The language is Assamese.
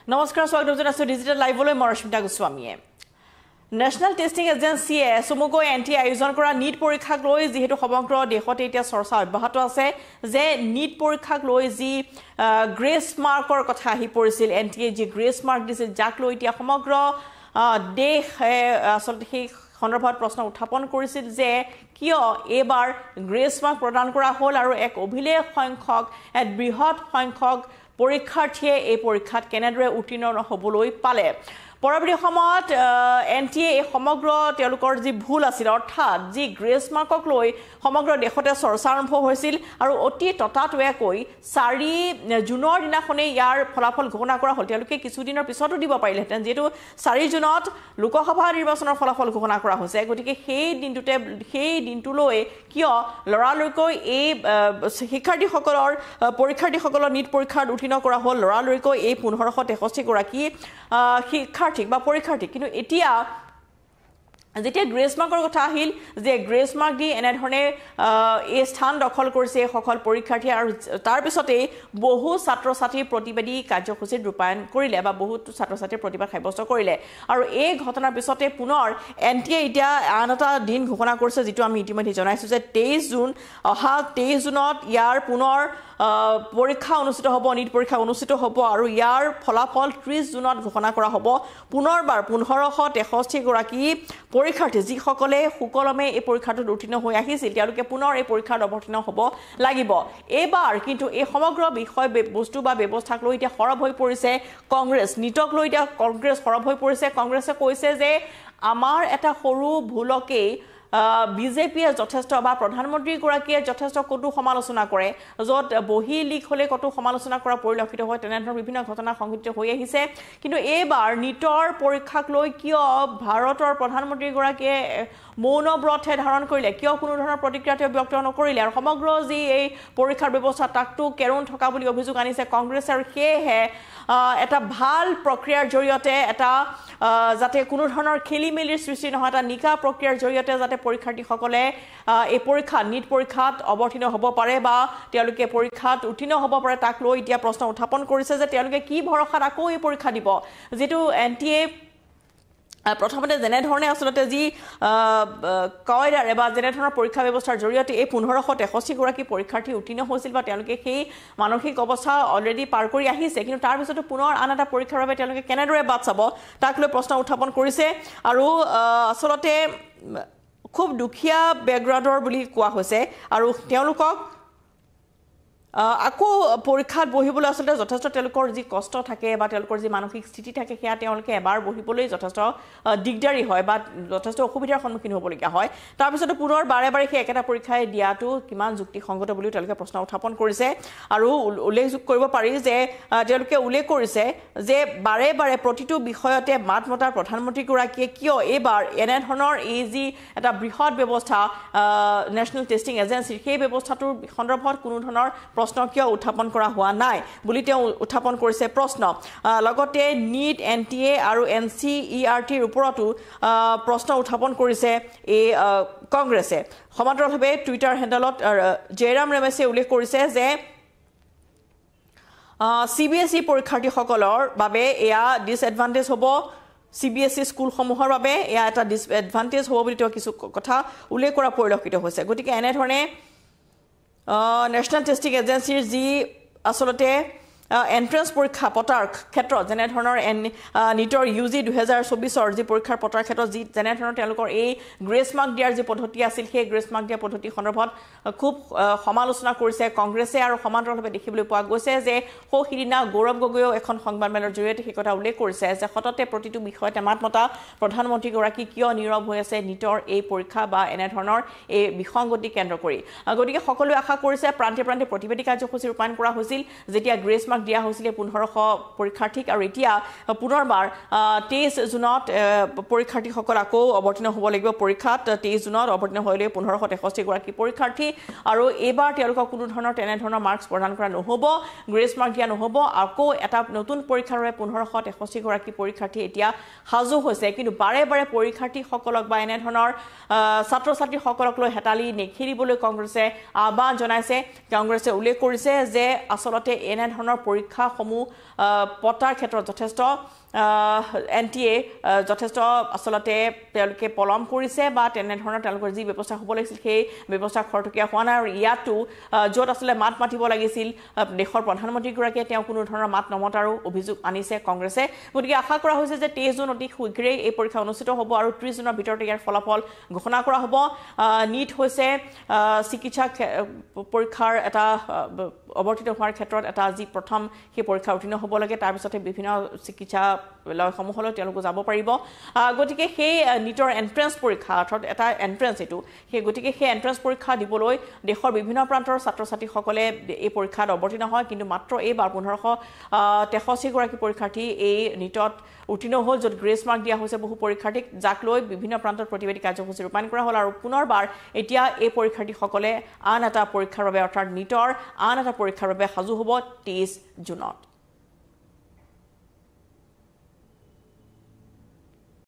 নমস্কাৰ স্বাগতম জনাইছো ডিজিটেল লাইভলৈ মই ৰশ্মিতা গোস্বামীয়ে নেশনাল টেষ্টিং এজেন্সিয়ে সমগ্ৰ এনটি আয়োজন কৰা নীট পৰীক্ষাক লৈ যেহেতু সমগ্ৰ দেশতে এতিয়া চৰ্চা অব্যাহত আছে যে নীট পৰীক্ষাক লৈ যি গ্ৰেস মাৰ্কৰ কথা আহি পৰিছিল এনটিএ যি গ্ৰেস মাৰ্ক দিছিল যাক লৈ এতিয়া সমগ্ৰ দেশ আসলতে সেই সন্দৰ্ভত প্ৰশ্ন উত্থাপন কৰিছিল যে কিয় এবাৰ গ্ৰেস মাৰ্ক প্ৰদান কৰা হ'ল আৰু এক অভিলেখ সংখ্যক এক বৃহৎ সংখ্যক পৰীক্ষাৰ্থীয়ে এই পৰীক্ষাত কেনেদৰে উত্তীৰ্ণ হ'বলৈ পালে পৰৱৰ্তী সময়ত এনটিএ সমগ্ৰ তেওঁলোকৰ যি ভুল আছিল অৰ্থাৎ যি গ্ৰেস মাৰ্কক লৈ সমগ্ৰ দেশতে চৰ্চা আৰম্ভ হৈছিল আৰু অতি ততাতৈয়াকৈ 4 জুনৰ দিনাখনে ইয়াৰ ফলাফল ঘোষণা কৰা হ'ল তেওঁলোকে কিছু দিনৰ পিছতো দিব পাৰিলেহেঁতেন যেটো 4 জুনত লোকসভা নিৰ্বাচনৰ ফলাফল ঘোষণা কৰা হৈছে গতিকে সেই দিনটোলৈ কিয় লৰালৰিকৈ এই শিক্ষাৰ্থীসকলৰ পৰীক্ষাৰ্থীসকলৰ নীট পৰীক্ষাত উত্তীৰ্ণ কৰা হ'ল লৰালৰিকৈ এই 1563 গৰাকী শিক্ষাৰ্থী বা পৰীক্ষাৰ্থী কিন্তু এতিয়া যেতিয়া গ্ৰেস মাৰ্কৰ কথা আহিল যে গ্ৰেস মাৰ্ক দি এনে ধৰণে এই স্থান দখল কৰিছে সকল পৰীক্ষাৰ্থী আৰু তাৰ পিছতে বহু ছাত্ৰ-ছাত্ৰী প্ৰতিবাদী কাৰ্যসূচীত ৰূপায়ণ কৰিলে বা বহুত ছাত্ৰ-ছাত্ৰীৰ প্ৰতিবাদ সাব্যস্ত কৰিলে আৰু এই ঘটনাৰ পিছতে পুনৰ এনটিএ এতিয়া আন এটা দিন ঘোষণা কৰিছে যেটো আমি ইতিমধ্যে জনাইছো যে 23 জুন অহা 23 জুনত ইয়াৰ পুনৰ পৰীক্ষা অনুষ্ঠিত হ'ব নীট পৰীক্ষা অনুষ্ঠিত হ'ব আৰু ইয়াৰ ফলাফল 30 জুনত ঘোষণা কৰা হ'ব পুনৰবাৰ 1563 গৰাকী পৰীক্ষাৰ্থী যিসকলে সুকলমে এই পৰীক্ষাটোত উত্তীৰ্ণ হৈ আহিছিল তেওঁলোকে পুনৰ এই পৰীক্ষাত অৱতীৰ্ণ হ'ব লাগিব এবাৰ কিন্তু এই সমগ্ৰ বিষয় বস্তু বা ব্যৱস্থাক লৈ এতিয়া খৰব হৈ পৰিছে কংগ্ৰেছ নীটক লৈ এতিয়া কংগ্ৰেছ খৰব হৈ পৰিছে কংগ্ৰেছে কৈছে যে আমাৰ এটা সৰু ভুলকে বিজেপিয়ে যথেষ্ট বা প্ৰধানমন্ত্ৰী গৰাকীয়ে যথেষ্ট কটু সমালোচনা কৰে যত বহি লিক হলে কটু সমালোচনা কৰা পৰিলক্ষিত হয় তেনেধৰণৰ বিভিন্ন ঘটনা সংঘটিত হৈ আহিছে কিন্তু এইবাৰ নীটৰ পৰীক্ষাক লৈ কিয় ভাৰতৰ প্ৰধানমন্ত্ৰী গৰাকীয়ে মৌনব্ৰতহে ধাৰণ কৰিলে কিয় কোনো ধৰণৰ প্ৰতিক্ৰিয়া ব্যক্ত নকৰিলে আৰু সমগ্ৰ যি এই পৰীক্ষাৰ ব্যৱস্থা তাকটো কেৰুণ থকা বুলি অভিযোগ আনিছে কংগ্ৰেছ আৰু সেয়েহে এটা ভাল প্ৰক্ৰিয়াৰ জৰিয়তে এটা যাতে কোনো ধৰণৰ খেলিমেলিৰ সৃষ্টি নহয় এটা নিকা প্ৰক্ৰিয়াৰ জৰিয়তে যাতে পৰীক্ষাৰ্থীসকলে এই পৰীক্ষা নীট পৰীক্ষাত অৱতীৰ্ণ হ'ব পাৰে বা তেওঁলোকে পৰীক্ষাত উত্তীৰ্ণ হ'ব পাৰে তাক লৈ এতিয়া প্ৰশ্ন উত্থাপন কৰিছে যে তেওঁলোকে কি ভৰসাত আকৌ এই পৰীক্ষা দিব যেটো এনটিএ প্ৰথমতে যেনে ধৰণে আসলতে যি কয়দাৰে বা যেনে ধৰণৰ পৰীক্ষা ব্যৱস্থাৰ জৰিয়তে এই 1563 গৰাকী পৰীক্ষাৰ্থী উত্তীৰ্ণ হৈছিল বা তেওঁলোকে সেই মানসিক অৱস্থা অলৰেডি পাৰ কৰি আহিছে কিন্তু তাৰ পিছতো পুনৰ আন এটা পৰীক্ষাৰ বাবে তেওঁলোকে কেনেদৰে বাট চাব তাক লৈ প্ৰশ্ন উত্থাপন কৰিছে আৰু আসলতে খুব দুখীয়া বেকগ্ৰাউণ্ডৰ বুলি কোৱা হৈছে আৰু তেওঁলোকক আকৌ পৰীক্ষাত বহিবলৈ আসলতে যথেষ্ট তেওঁলোকৰ যি কষ্ট থাকে বা তেওঁলোকৰ যি মানসিক স্থিতি থাকে সেয়া তেওঁলোকে এবাৰ বহিবলৈ যথেষ্ট দিগদাৰি হয় বা যথেষ্ট অসুবিধাৰ সন্মুখীন হ'বলগীয়া হয় তাৰ পিছতো পুনৰ বাৰে বাৰে সেই একেটা পৰীক্ষাই দিয়াটো কিমান যুক্তিসংগত বুলি তেওঁলোকে প্ৰশ্ন উত্থাপন কৰিছে আৰু উল্লেখযোগ কৰিব পাৰি যে তেওঁলোকে উল্লেখ কৰিছে যে বাৰে বাৰে প্ৰতিটো বিষয়তে মাত মতাৰ প্ৰধানমন্ত্ৰী গৰাকীয়ে কিয় এবাৰ এনে ধৰণৰ এই যি এটা বৃহৎ ব্যৱস্থা নেশনাল টেষ্টিং এজেন্সি সেই ব্যৱস্থাটোৰ সন্দৰ্ভত কোনো ধৰণৰ প্ৰশ্ন কিয় উত্থাপন কৰা হোৱা নাই বুলি তেওঁ উত্থাপন কৰিছে প্ৰশ্ন লগতে নীট এনটিএ আৰু এনচিইআৰটিৰ ওপৰতো প্ৰশ্ন উত্থাপন কৰিছে এই কংগ্ৰেছে সমান্তৰালভাৱে টুইটাৰ হেণ্ডেলত জয়ৰাম ৰমেশে উল্লেখ কৰিছে যে সিবিএসই পৰীক্ষাৰ্থীসকলৰ বাবে এয়া ডিসএডভান্টেজ হ'ব সিবিএসই স্কুলসমূহৰ বাবে এয়া এটা ডিসএডভান্টেজ হ'ব বুলি তেওঁ কিছু কথা উল্লেখ কৰা পৰিলক্ষিত হৈছে গতিকে এনে ধৰণে নেশনাল টেষ্টিং এজেন্সিৰ যি আসলতে এন্ট্ৰেন্স পৰীক্ষা পতাৰ ক্ষেত্ৰত যেনে ধৰণৰ নীটৰ ইউজি 2024ৰ যি পৰীক্ষাৰ পতাৰ ক্ষেত্ৰত যি যেনে ধৰণৰ তেওঁলোকৰ এই গ্ৰেস মাৰ্ক দিয়াৰ যি পদ্ধতি আছিল সেই গ্ৰেস মাৰ্ক দিয়া পদ্ধতি সন্দৰ্ভত খুব সমালোচনা কৰিছে কংগ্ৰেছে আৰু সমান্তৰালভাৱে দেখিবলৈ পোৱা গৈছে যে সিদিনা গৌৰৱ গগৈও এখন সংবাদমেলৰ জৰিয়তে সেই কথা উল্লেখ কৰিছে যে সততে প্ৰতিটো বিষয়তে মাত মতা প্ৰধানমন্ত্ৰী গৰাকী কিয় নীৰৱ হৈ আছে নীটৰ এই পৰীক্ষা বা এনে ধৰণৰ এই বিসংগতি কেন্দ্ৰ কৰি গতিকে সকলোৱে আশা কৰিছে প্ৰান্তে প্ৰান্তে প্ৰতিবাদী কাৰ্যসূচী ৰূপায়ণ কৰা হৈছিল যেতিয়া গ্ৰেস মাৰ্ক দিয়া হৈছিল 1500 পৰীক্ষাৰ্থীক আৰু এতিয়া পুনৰবাৰ 23 জুনত পৰীক্ষাৰ্থীসকল আকৌ অৱতীৰ্ণ হ'ব লাগিব পৰীক্ষাত 23 জুনত অৱতীৰ্ণ হ'লে 1563 গৰাকী পৰীক্ষাৰ্থী আৰু এবাৰ তেওঁলোকক কোনো ধৰণৰ তেনে ধৰণৰ মাৰ্কছ প্ৰদান কৰা নহ'ব গ্ৰেস মাৰ্ক দিয়া নহ'ব আকৌ এটা নতুন পৰীক্ষাৰ বাবে 1563 গৰাকী পৰীক্ষাৰ্থী এতিয়া হাজু হৈছে কিন্তু বাৰে বাৰে পৰীক্ষাৰ্থীসকলক বা এনে ধৰণৰ ছাত্ৰ-ছাত্ৰীসকলক লৈ হেতালি নেখেলিবলৈ কংগ্ৰেছে আহ্বান জনাইছে কংগ্ৰেছে উল্লেখ কৰিছে যে আসলতে এনে ধৰণৰ পৰীক্ষাসমূহ পতাৰ ক্ষেত্ৰত যথেষ্ট NTA যথেষ্ট আসলতে তেওঁলোকে পলম কৰিছে বা তেনে ধৰণৰ তেওঁলোকৰ যি ব্যৱস্থা হ'ব লাগিছিল সেই ব্যৱস্থা খৰতকীয়া হোৱা নাই আৰু ইয়াতো য'ত আসলে মাত মাতিব লাগিছিল দেশৰ প্ৰধানমন্ত্ৰীগৰাকীয়ে তেওঁ কোনো ধৰণৰ মাত নমতাৰো অভিযোগ আনিছে কংগ্ৰেছে গতিকে আশা কৰা হৈছে যে 23 জুন অতি শীঘ্ৰেই এই পৰীক্ষা অনুষ্ঠিত হ'ব আৰু 30 জুনৰ ভিতৰতে ইয়াৰ ফলাফল ঘোষণা কৰা হ'ব NEET হৈছে চিকিৎসা পৰীক্ষাৰ এটা অৱতীৰ্ণ হোৱাৰ ক্ষেত্ৰত এটা যি প্ৰথম সেই পৰীক্ষা উত্তীৰ্ণ হ'ব লাগে তাৰ পিছতে বিভিন্ন চিকিৎসা লয়সমূহলৈ তেওঁলোকে যাব পাৰিব গতিকে সেই NEETৰ এন্ট্ৰেন্স পৰীক্ষা অৰ্থাৎ এটা এন্ট্ৰেন্স এটো সেই গতিকে সেই এন্ট্ৰেন্স পৰীক্ষা দিবলৈ দেশৰ বিভিন্ন প্ৰান্তৰ ছাত্ৰ-ছাত্ৰীসকলে এই পৰীক্ষাত অৱতীৰ্ণ হয় কিন্তু মাত্ৰ এইবাৰ 1563 গৰাকী পৰীক্ষাৰ্থী এই NEETত উত্তীৰ্ণ হ'ল য'ত গ্ৰেছ মাৰ্ক দিয়া হৈছে বহু পৰীক্ষাৰ্থীক যাক লৈ বিভিন্ন প্ৰান্তৰ প্ৰতিবাদী কাৰ্যসূচী ৰূপায়ণ কৰা হ'ল আৰু পুনৰবাৰ এতিয়া এই পৰীক্ষাৰ্থীসকলে আন এটা পৰীক্ষাৰ বাবে অৰ্থাৎ NEETৰ আন এটা পৰীক্ষাৰ বাবে সাজু হ'ব 23 জুনত